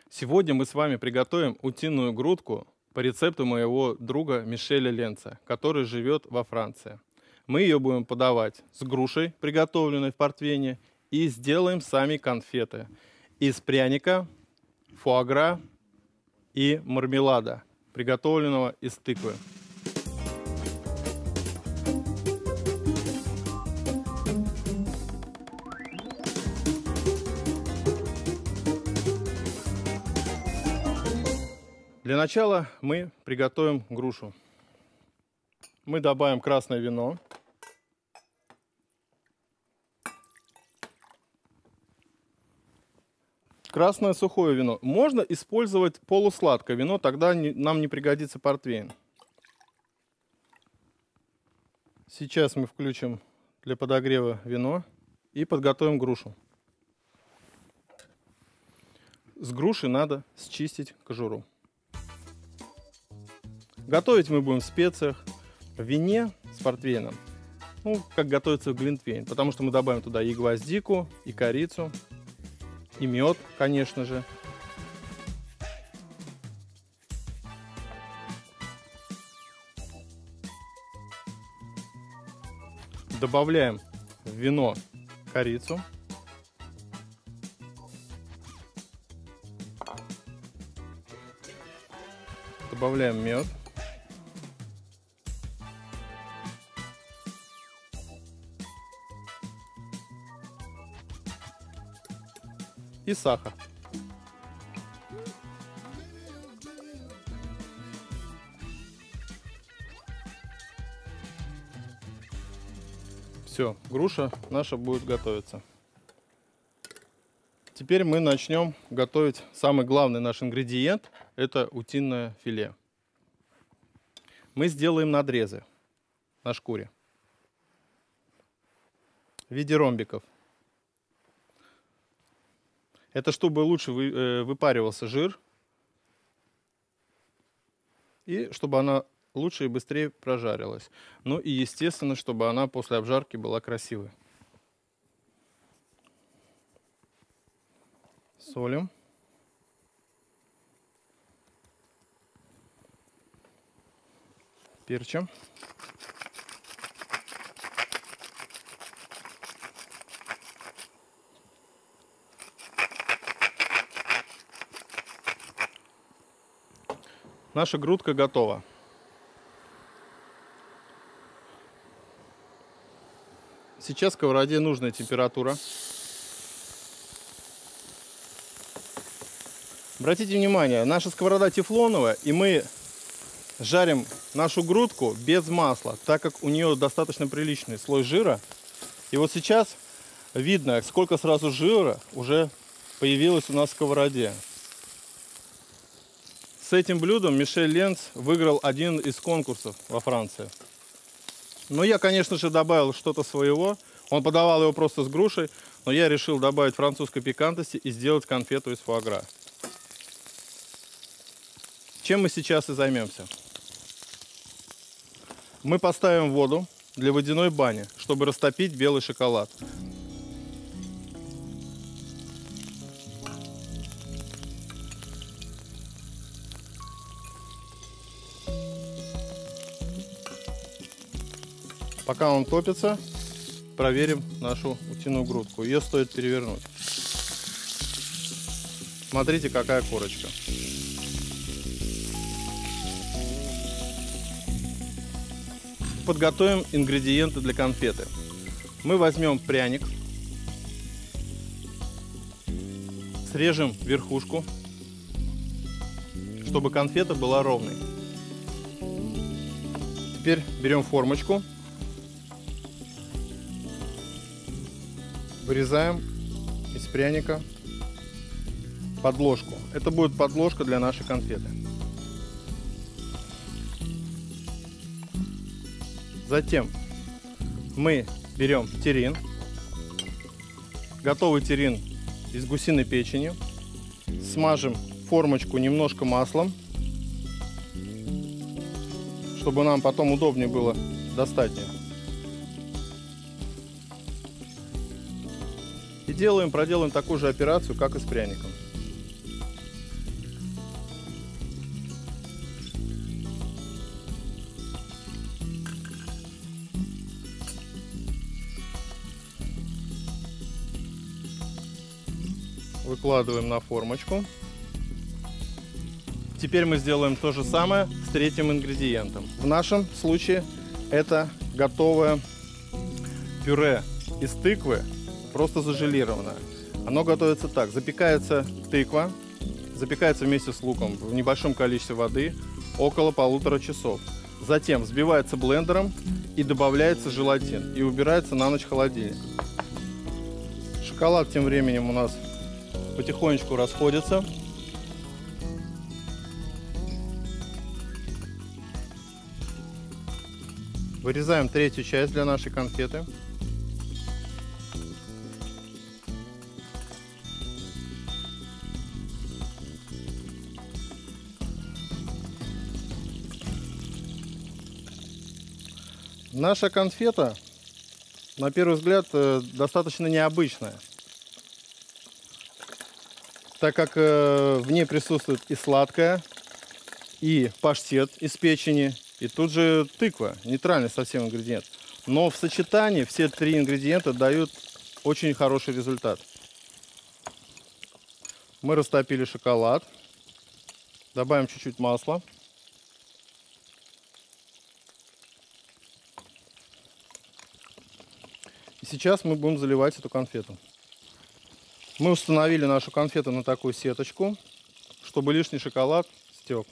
Сегодня мы с вами приготовим утиную грудку по рецепту моего друга Мишеля Ленца, который живет во Франции. Мы ее будем подавать с грушей, приготовленной в портвейне, и сделаем сами конфеты из пряника, фуагра и мармелада, приготовленного из тыквы. Для начала мы приготовим грушу. Мы добавим красное вино. Красное сухое вино. Можно использовать полусладкое вино, тогда нам не пригодится портвейн. Сейчас мы включим для подогрева вино и подготовим грушу. С груши надо счистить кожуру. Готовить мы будем в специях, в вине с портвейном, как готовится в глинтвейн, потому что мы добавим туда и гвоздику, и корицу, и мед, конечно же. Добавляем в вино корицу. Добавляем мед. И сахар. Все, груша наша будет готовиться. Теперь мы начнем готовить самый главный наш ингредиент. Это утиное филе. Мы сделаем надрезы на шкуре в виде ромбиков. Это чтобы лучше выпаривался жир и чтобы она лучше и быстрее прожарилась. Ну и естественно, чтобы она после обжарки была красивой. Солим. Перчим. Наша грудка готова. Сейчас в сковороде нужная температура. Обратите внимание, наша сковорода тефлоновая, и мы жарим нашу грудку без масла, так как у нее достаточно приличный слой жира. И вот сейчас видно, сколько сразу жира уже появилось у нас в сковороде. С этим блюдом Мишель Ленц выиграл один из конкурсов во Франции. Но я, конечно же, добавил что-то своего. Он подавал его просто с грушей, но я решил добавить французской пикантности и сделать конфету из фуагра. Чем мы сейчас и займемся. Мы поставим воду для водяной бани, чтобы растопить белый шоколад. Пока он топится, проверим нашу утиную грудку. Ее стоит перевернуть. Смотрите, какая корочка. Подготовим ингредиенты для конфеты. Мы возьмем пряник, срежем верхушку, чтобы конфета была ровной. Теперь берем формочку, вырезаем из пряника подложку. Это будет подложка для нашей конфеты. Затем мы берем терин, готовый терин из гусиной печени, смажем формочку немножко маслом, чтобы нам потом удобнее было достать ее. И проделаем такую же операцию, как и с пряником. Выкладываем на формочку. Теперь мы сделаем то же самое с третьим ингредиентом. В нашем случае это готовое пюре из тыквы, просто зажелированное. Оно готовится так. Запекается тыква, запекается вместе с луком в небольшом количестве воды около 1,5 часов. Затем взбивается блендером и добавляется желатин и убирается на ночь в холодильник. Шоколад тем временем у нас потихонечку расходится. Вырезаем третью часть для нашей конфеты. Наша конфета, на первый взгляд, достаточно необычная, так как в ней присутствует и сладкое, и паштет из печени, и тут же тыква, нейтральный совсем ингредиент. Но в сочетании все три ингредиента дают очень хороший результат. Мы растопили шоколад, добавим чуть-чуть масла. И сейчас мы будем заливать эту конфету. Мы установили нашу конфету на такую сеточку, чтобы лишний шоколад стек.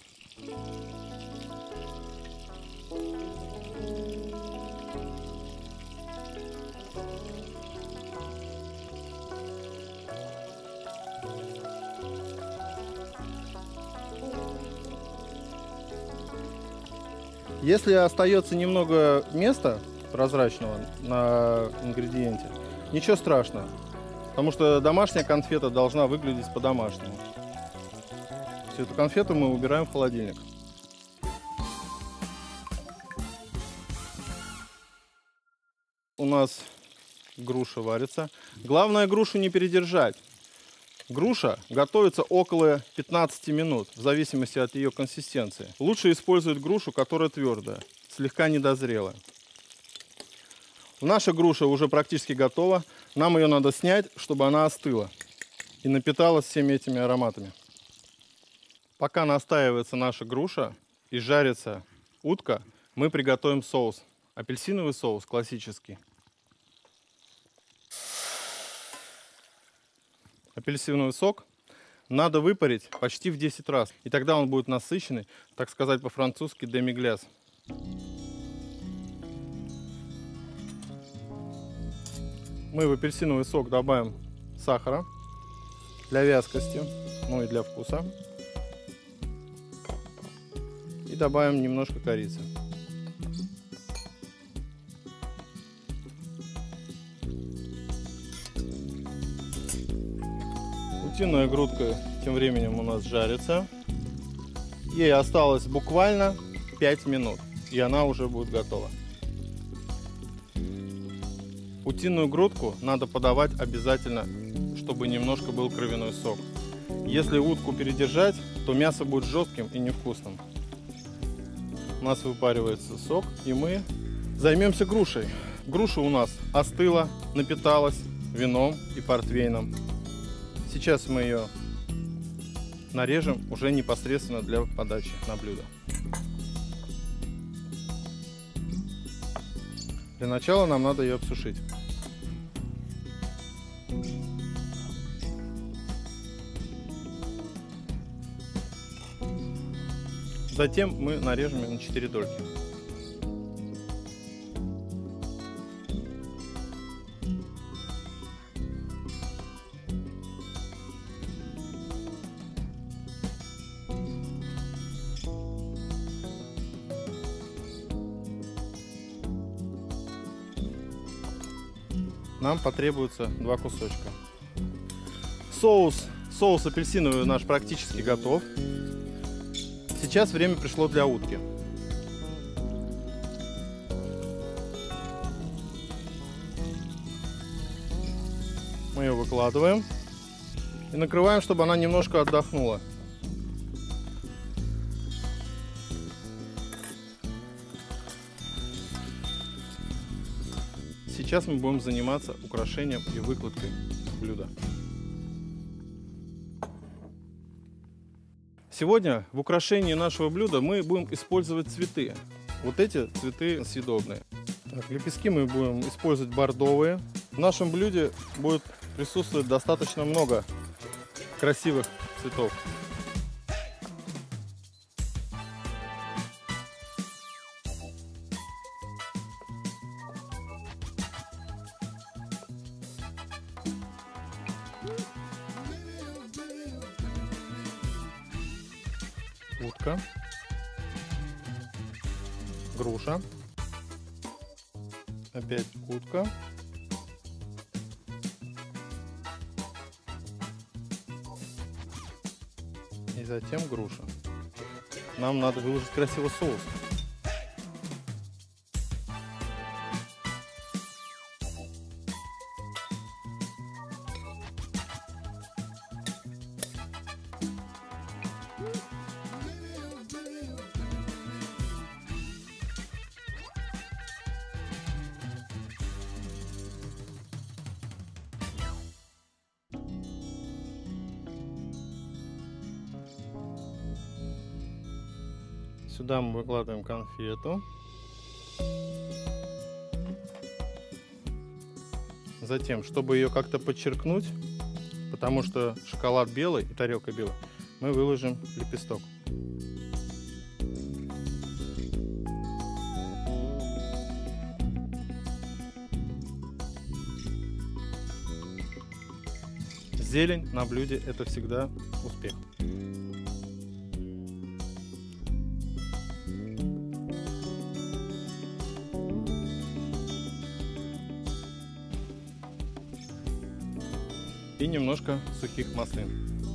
Если остается немного места прозрачного на ингредиенте, ничего страшного, потому что домашняя конфета должна выглядеть по-домашнему. Всю эту конфету мы убираем в холодильник. У нас груша варится. Главное грушу не передержать. Груша готовится около 15 минут, в зависимости от ее консистенции. Лучше использовать грушу, которая твердая, слегка недозрелая. Наша груша уже практически готова. Нам ее надо снять, чтобы она остыла и напиталась всеми этими ароматами. Пока настаивается наша груша и жарится утка, мы приготовим соус. Апельсиновый соус классический. Апельсиновый сок надо выпарить почти в 10 раз. И тогда он будет насыщенный, так сказать по-французски, demi-glace. Мы в апельсиновый сок добавим сахара для вязкости, ну и для вкуса. И добавим немножко корицы. Утиная грудка тем временем у нас жарится. Ей осталось буквально 5 минут, и она уже будет готова. Утиную грудку надо подавать обязательно, чтобы немножко был кровяной сок. Если утку передержать, то мясо будет жестким и невкусным. У нас выпаривается сок, и мы займемся грушей. Груша у нас остыла, напиталась вином и портвейном. Сейчас мы ее нарежем уже непосредственно для подачи на блюдо. Для начала нам надо ее обсушить. Затем мы нарежем ее на 4 дольки. Нам потребуется 2 кусочка. Соус апельсиновый наш практически готов. Сейчас время пришло для утки. Мы ее выкладываем и накрываем, чтобы она немножко отдохнула. Сейчас мы будем заниматься украшением и выкладкой блюда. Сегодня в украшении нашего блюда мы будем использовать цветы. Вот эти цветы съедобные. Так, лепестки мы будем использовать бордовые. В нашем блюде будет присутствовать достаточно много красивых цветов. Утка, груша, опять утка, и затем груша. Нам надо выложить красивый соус. Сюда мы выкладываем конфету. Затем, чтобы ее как-то подчеркнуть, потому что шоколад белый и тарелка белая, мы выложим лепесток. Зелень на блюде — это всегда успех. И немножко сухих маслин.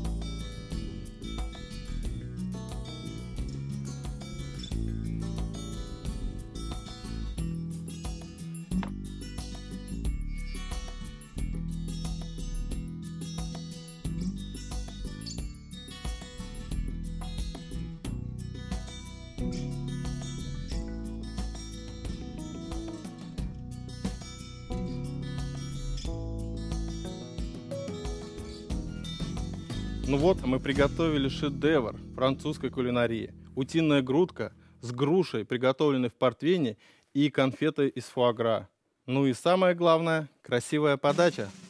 Ну вот, мы приготовили шедевр французской кулинарии. Утиная грудка с грушей, приготовленной в портвейне, и конфеты из фуагра. Ну и самое главное, красивая подача.